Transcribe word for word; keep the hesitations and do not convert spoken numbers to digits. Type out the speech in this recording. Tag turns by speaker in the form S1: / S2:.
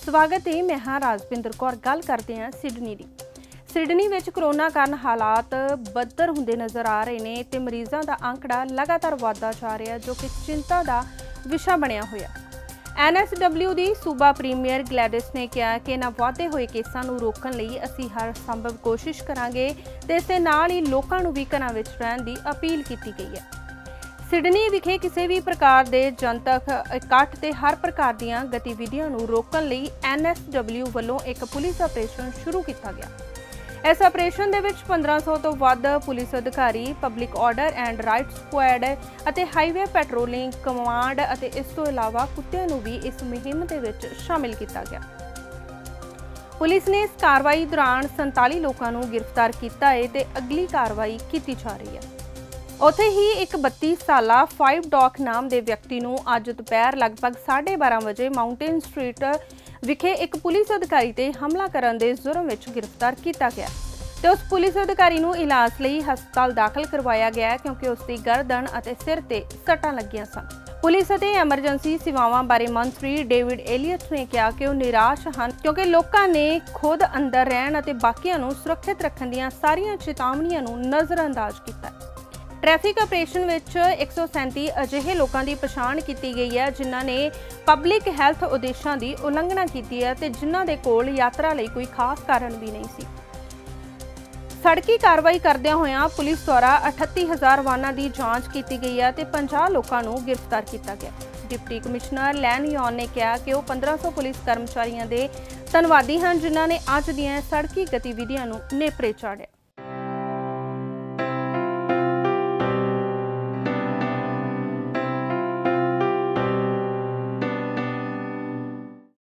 S1: स्वागत है। मैं हाँ राजविंदर कौर। गल करते हैं सिडनी की। सिडनी में कोरोना कारण हालात बदतर होंदे नज़र आ रहे हैं तो मरीजों का आंकड़ा लगातार वधदा जा रहा है, जो कि चिंता का विषय बनया होया। एन एस डब्ल्यू की सूबा प्रीमियर ग्लैडिस ने कहा कि इन्हां वधदे होए केसां नूं रोकण लई असीं हर संभव कोशिश करांगे ते इस दे नाल ही लोकां नूं भी घरां विच रहण दी अपील कीती गई है। सिडनी विखे किसी भी प्रकार के जनतक इकट्ठ ते हर प्रकार दीआं गतिविधियां नूं रोकण लई एन एस डब्ल्यू वल्लों एक पुलिस ऑपरेशन शुरू किया गया। इस ऑपरेशन दे विच पंद्रह सौ तो वध पुलिस अधिकारी, public order and riot squad अते हाईवे पैट्रोलिंग कमांड अते इस तो इलावा कुत्तिआं नूं भी इस मुहिम दे विच शामिल किया गया। पुलिस ने इस कार्रवाई दौरान संताली लोगों को गिरफ्तार किया है ते अगली कार्रवाई की जा रही है। उत्थे ही एक बत्ती साला फाइव डॉक नाम के व्यक्ति को अज दोपहर लगभग साढ़े बारह बजे माउंटेन स्ट्रीट विखे एक पुलिस अधिकारी ते हमला करने के जुर्म में गिरफ्तार किया गया तो उस पुलिस अधिकारी को इलाज लई हस्पताल दाखिल करवाया गया क्योंकि उसकी गर्दन और सिर ते सट्टां लगियां सन। पुलिस और एमरजेंसी सेवावां बारे मंत्री डेविड एलियट ने कहा कि वह निराश हैं क्योंकि लोगों ने खुद अंदर रहन और बाकियां नूं सुरक्षित रखने दीआं सारियां चेतावनियां नूं नज़रअंदाज किया। ट्रैफिक ऑपरेशन विच एक सौ सैंती अजिहे लोगों की पछाण की गई है जिन्हां ने पब्लिक हैल्थ उद्देशां की उलंघना की है ते जिन्हां दे कोल यात्रा लई कोई खास कारण भी नहीं सी। सड़की कार्रवाई करदिआं होइआं पुलिस द्वारा अठत्ती हज़ार वाहनां की जांच की गई है ते पचास लोगों को गिरफ्तार किया गया। डिप्टी कमिश्नर लैन यॉन ने कहा कि वह पंद्रह सौ पुलिस कर्मचारियों के धन्नवादी हैं जिन्हां ने अज दीआं सड़की गतिविधियां नूं नेपरे चाढ़िआ।